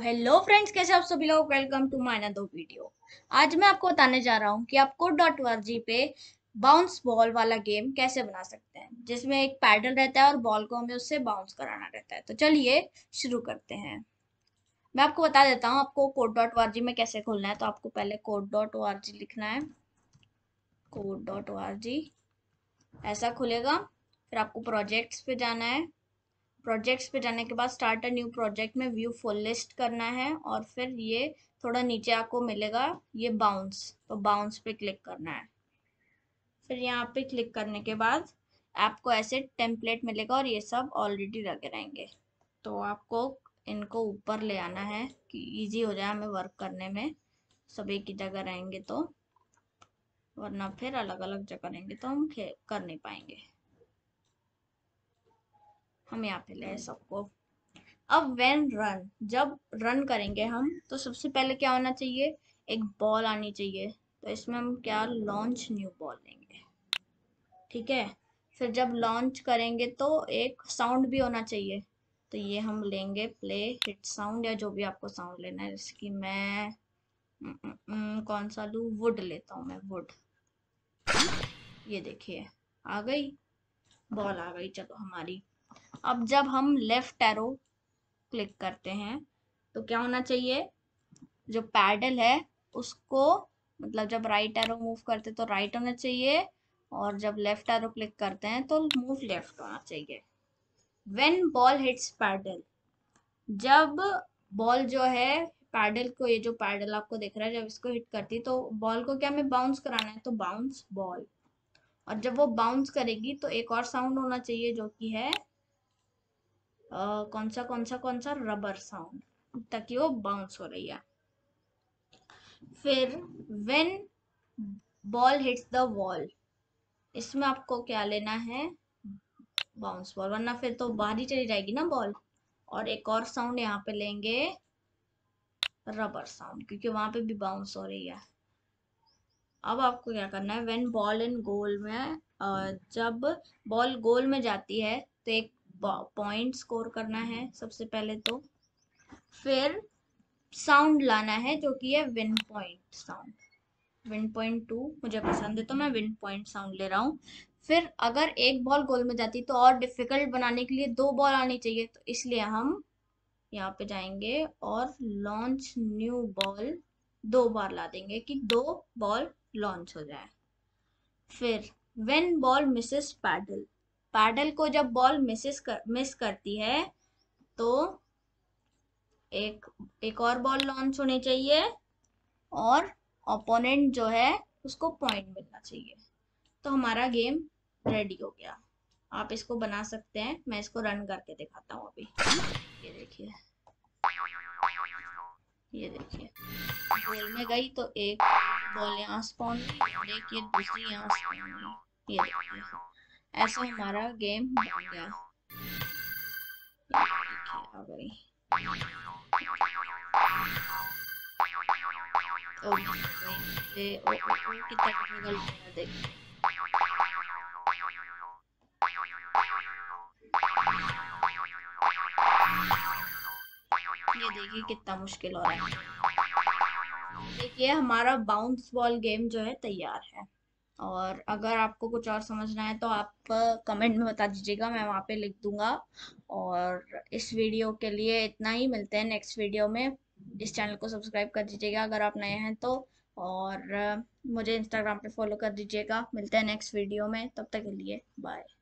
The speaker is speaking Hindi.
हेलो फ्रेंड्स, कैसे आप सभी लोग। Welcome to my another video. आज मैं आपको बताने जा रहा हूँ कि आप code.org पे बाउंस बॉल वाला गेम कैसे बना सकते हैं, जिसमें एक पैडल रहता है और बॉल को हमें उससे बाउंस कराना रहता है। तो चलिए शुरू करते हैं। मैं आपको बता देता हूँ आपको code.org में कैसे खोलना है। तो आपको पहले code.org लिखना है। code.org ऐसा खुलेगा। फिर आपको प्रोजेक्ट्स पे जाना है। प्रोजेक्ट्स पे जाने के बाद स्टार्ट अ न्यू प्रोजेक्ट में व्यू फुल लिस्ट करना है और फिर ये थोड़ा नीचे आपको मिलेगा ये बाउंस, तो बाउंस पे क्लिक करना है। फिर यहाँ पे क्लिक करने के बाद आपको ऐसे टेम्पलेट मिलेगा और ये सब ऑलरेडी लगे रहेंगे। तो आपको इनको ऊपर ले आना है कि इजी हो जाए हमें वर्क करने में। सब एक ही जगह रहेंगे तो, वरना फिर अलग अलग जगह रहेंगे तो हम कर नहीं पाएंगे। हम यहाँ पे ले सबको। अब व्हेन रन, जब रन करेंगे हम तो सबसे पहले क्या होना चाहिए, एक बॉल आनी चाहिए। तो इसमें हम क्या लॉन्च न्यू बॉल लेंगे, ठीक है। फिर जब लॉन्च करेंगे तो एक साउंड भी होना चाहिए। तो ये हम लेंगे प्ले हिट साउंड, या जो भी आपको साउंड लेना है। जैसे कि मैं कौन सा लूँ, वुड लेता हूँ मैं, वुड। ये देखिए आ गई, बॉल आ गई चलो हमारी। अब जब हम लेफ्ट एरो क्लिक करते हैं तो क्या होना चाहिए, जो पैडल है उसको, मतलब जब राइट एरो मूव करते तो राइट होना चाहिए, और जब लेफ्ट एरो क्लिक करते हैं तो मूव लेफ्ट होना चाहिए। व्हेन बॉल हिट्स पैडल, जब बॉल जो है पैडल को, ये जो पैडल आपको दिख रहा है, जब इसको हिट करती है तो बॉल को क्या हमें बाउंस कराना है, तो बाउंस बॉल। और जब वो बाउंस करेगी तो एक और साउंड होना चाहिए जो कि है कौन सा रबर साउंड, ताकि वो बाउंस हो रही है। फिर when ball hits the wall, इसमें आपको क्या लेना है, बाउंस बॉल, वरना फिर तो बाहर ही चली जाएगी ना बॉल। और एक और साउंड यहाँ पे लेंगे, रबर साउंड, क्योंकि वहां पे भी बाउंस हो रही है। अब आपको क्या करना है, व्हेन बॉल इन गोल में, जब बॉल गोल में जाती है तो एक पॉइंट स्कोर करना है सबसे पहले। तो फिर साउंड लाना है जो कि है win point sound. Win point 2 मुझे पसंद है तो मैं विन पॉइंट साउंड ले रहा हूँ। फिर अगर एक बॉल गोल में जाती तो और डिफिकल्ट बनाने के लिए दो बॉल आनी चाहिए, तो इसलिए हम यहाँ पे जाएंगे और लॉन्च न्यू बॉल दो बार ला देंगे कि दो बॉल लॉन्च हो जाए। फिर when ball misses paddle, paddle को जब बॉल मिस करती है तो एक एक और बॉल लॉन्च होनी चाहिए, और ओपोनेंट जो है उसको पॉइंट मिलना चाहिए। तो हमारा गेम रेडी हो गया। आप इसको बना सकते हैं, मैं इसको रन करके दिखाता हूँ अभी। ये देखिए, ये देखिए गोल में गई तो एक बॉल यहाँ स्पॉन हुई और एक ये दूसरी यहाँ स्पॉन हुई। ये देखिए ऐसे हमारा गेम बन गया। ये देखिए आ गई। ओ गई। कितना डिफिकल्ट हो रहा है देख। ये देखिए कितना मुश्किल हो रहा है। देखिए हमारा बाउंस बॉल गेम जो है तैयार है। और अगर आपको कुछ और समझना है तो आप कमेंट में बता दीजिएगा, मैं वहाँ पे लिख दूंगा। और इस वीडियो के लिए इतना ही, मिलते हैं नेक्स्ट वीडियो में। इस चैनल को सब्सक्राइब कर दीजिएगा अगर आप नए हैं तो। और मुझे इंस्टाग्राम पे फॉलो कर दीजिएगा। मिलते हैं नेक्स्ट वीडियो में, तब तक के लिए बाय।